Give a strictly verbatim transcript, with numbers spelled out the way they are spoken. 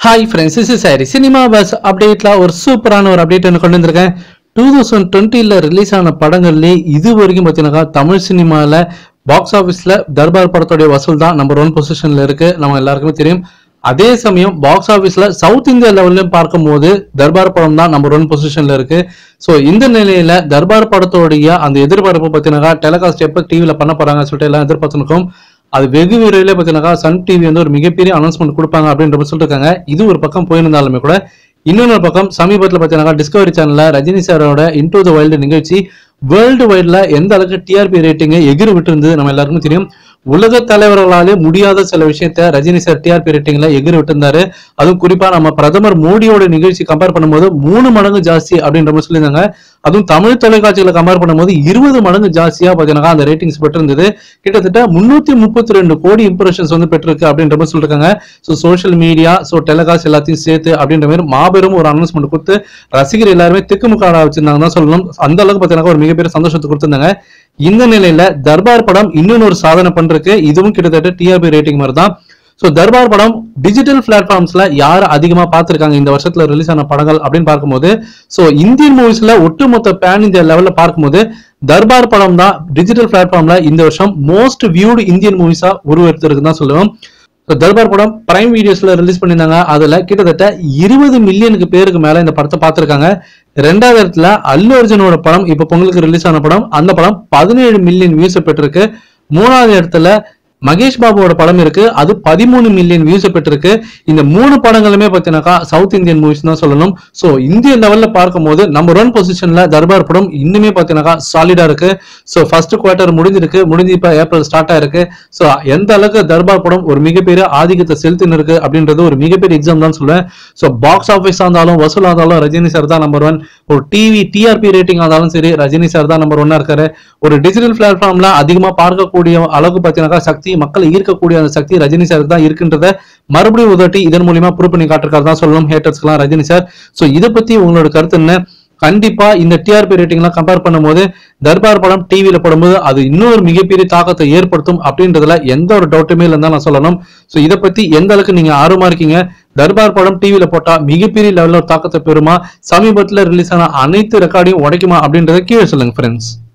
Hi friends, this is Harry. Cinema buzz அப்டேட்ல ஒரு சூப்பரான ஒரு அப்டேட் ஒன்று கொண்டு வந்திருக்கேன். டூ தௌசண்ட் டுவெண்ட்டில ரிலீஸ் ஆன படங்கள்லேயே இது வரைக்கும் பார்த்தீங்கன்னா தமிழ் சினிமாவில் பாக்ஸ் ஆஃபீஸில் தர்பார் படத்துடைய வசூல் தான் நம்பர் ஒன் பொசிஷனில் இருக்கு. நம்ம எல்லாருக்குமே தெரியும். அதே சமயம் பாக்ஸ் ஆஃபீஸில் சவுத் இந்தியா லெவல்லையும் பார்க்கும்போது தர்பார் படம் தான் நம்பர் ஒன் பொசிஷனில் இருக்கு. ஸோ இந்த நிலையில தர்பார் படத்தோடைய அந்த எதிர்பார்ப்பு பார்த்தீங்கன்னா டெலிகாஸ்ட் எப்போ டிவியில் பண்ண போறாங்க சொல்லிட்டு எல்லாம் எதிர்பார்த்துருக்கோம். அது வெகு விரைவில் பார்த்தீங்கன்னா சன் டிவி வந்து ஒரு மிகப்பெரிய அனௌன்ஸ்மெண்ட் கொடுப்பாங்க அப்படின்ற மாதிரி சொல்லிட்டு இருக்காங்க. இது ஒரு பக்கம் போயிருந்தாலுமே கூட இன்னொரு பக்கம் சமீபத்தில் பார்த்தீங்கன்னா டிஸ்கவரி சேனல்ல ரஜினி சாரோட இன்டூ த வைல்டு நிகழ்ச்சி வேர்ல்டு வைட்ல எந்த அளவுக்கு டிஆர்பி ரேட்டிங்கை எகிரி விட்டு இருந்தது நம்ம எல்லாருக்கும் தெரியும். உலக தலைவர்களாலே முடியாத சில விஷயத்த ரஜினி சார் டிஆர்பி ரேட்டிங்ல எகிரி விட்டு இருந்தாரு. அதுவும் குறிப்பா நம்ம பிரதமர் மோடியோட நிகழ்ச்சி கம்பேர் பண்ணும்போது மூணு மடங்கு ஜாஸ்தி அப்படின்ற மாதிரி சொல்லியிருந்தாங்க. அதுவும் தமிழ் தொலைக்காட்சிகளை கம்பேர் பண்ணும்போது இருபது மடங்கு ஜாஸ்தியா பார்த்தீங்கன்னா அந்த ரேட்டிங்ஸ் பெற்றிருந்தது. கிட்டத்தட்ட முன்னூத்தி முப்பத்தி ரெண்டு கோடி இம்ப்ரெஷன்ஸ் வந்து பெற்றிருக்கு அப்படின்ற மாதிரி சொல்லிருக்காங்க. So social media so telecast எல்லாத்தையும் சேர்த்து அப்படின்ற மாதிரி மாபெரும் ஒரு அனௌன்ஸ்மெண்ட் கொடுத்து ரசிகர் எல்லாருமே திக்குமுக்காடா வச்சிருந்தாங்க தான் சொல்லணும். அந்த அளவுக்கு பார்த்தீங்கன்னா ஒரு மிகப்பெரிய சந்தோஷத்தை கொடுத்திருந்தாங்க. இந்த நிலையில தர்பார் படம் இன்னொன்னு ஒரு சாதனை பண்றதுக்கு இதுவும் கிட்டத்தட்ட டிஆர்பி ரேட்டிங் மாதிரி தான். ஸோ தர்பார் படம் டிஜிட்டல் பிளாட்ஃபார்ம்ஸ்ல யார் அதிகமா பார்த்திருக்காங்க இந்த வருஷத்துல ரிலீஸ் ஆன படங்கள் அப்படின்னு பார்க்கும்போது ஸோ இந்தியன் மூவிஸ்ல ஒட்டுமொத்த பேன் இந்தியா லெவல்ல பார்க்கும்போது தர்பார் படம் தான் டிஜிட்டல் பிளாட்ஃபார்ம்ல இந்த வருஷம் மோஸ்ட் வியூடு இந்தியன் மூவிஸா உருவெடுத்திருக்கு தான் சொல்லுவோம். தர்பார் படம் பிரைம் வீடியோஸ்ல ரிலீஸ் பண்ணியிருந்தாங்க. அதுல கிட்டத்தட்ட இருபது மில்லியனுக்கு பேருக்கு மேல இந்த படத்தை பார்த்திருக்காங்க. ரெண்டாவது இடத்துல அல்லு அர்ஜுனோட படம் இப்ப பொங்கலுக்கு ரிலீஸ் ஆன படம், அந்த படம் பதினேழு மில்லியன் வியூஸ் பெற்றிருக்கு. மூணாவது இடத்துல மகேஷ் பாபுவோட படம் இருக்கு, அது பதிமூணு மில்லியன் வியூஸ் பெற்றிருக்கு. இந்த மூணு படங்களுமே பார்த்தீங்கன்னாக்கா சவுத் இந்தியன் மூவிஸ் தான் சொல்லணும். ஸோ இந்திய லெவல்ல பார்க்கும்போது நம்பர் ஒன் பொசிஷன்ல தர்பார் படம் இன்னுமே பார்த்தீங்கன்னாக்கா சாலிடா இருக்கு. ஸோ ஃபர்ஸ்ட் குவார்டர் முடிஞ்சிருக்கு, முடிஞ்சு இப்போ ஏப்ரல் ஸ்டார்ட் ஆயிருக்கு. ஸோ எந்த அளவுக்கு தர்பார் படம் ஒரு மிகப்பெரிய ஆதிக்கத்தை செலுத்தின்னு இருக்கு அப்படின்றது ஒரு மிகப்பெரிய எக்ஸாம் தான் சொல்லுவேன். ஸோ பாக்ஸ் ஆஃபீஸா இருந்தாலும் வசூலா இருந்தாலும் ரஜினி சார் தான் நம்பர் ஒன். ஒரு டிவி டிஆர்பி ரேட்டிங் ஆனாலும் சரி ரஜினி சார் தான் நம்பர் ஒன்னா இருக்காரு. ஒரு டிஜிட்டல் பிளாட்ஃபார்ம்ல அதிகமா பார்க்கக்கூடிய அளவுக்கு பார்த்தீங்கன்னாக்கா சக்தி மக்களை ஈர்க்கக்கூடிய அந்த சக்தி ரஜினி சார் தான் இருக்குன்றத மறுபடியும் உதட்டி இதன் மூலியமா ப்ரூவ் பண்ணி காட்டுறதா தான் சொல்லணும் ஹேட்டர்ஸ்க்குலாம் ரஜினி சார். சோ இதை பத்தி உங்களோட கருத்து என்ன? கண்டிப்பா இந்த டிஆர்பி ரேட்டிங் எல்லாம் கம்பேர் பண்ணும்போது தர்பார் படம் டிவியில போடும்போது அது இன்னொரு மிகப்பெரிய தாக்கத்தை ஏற்படுத்தும் அப்படின்றதுல எந்த ஒரு டவுட்டுமே இல்லைன்னு நான் சொல்லணும். சோ இதை பத்தி எந்த அளவுக்கு நீங்க ஆர்வமா இருக்கீங்க? தர்பார் படம் டிவியில போட்டா மிகப்பெரிய லெவல்ல ஒரு தாக்கத்தை பெறுமா? சமீபத்துல ரிலீஸ் ஆன அனைத்து ரெக்கார்டையும் உடைக்குமா அப்படின்றத கீழே சொல்லுங்க ஃப்ரெண்ட்ஸ்.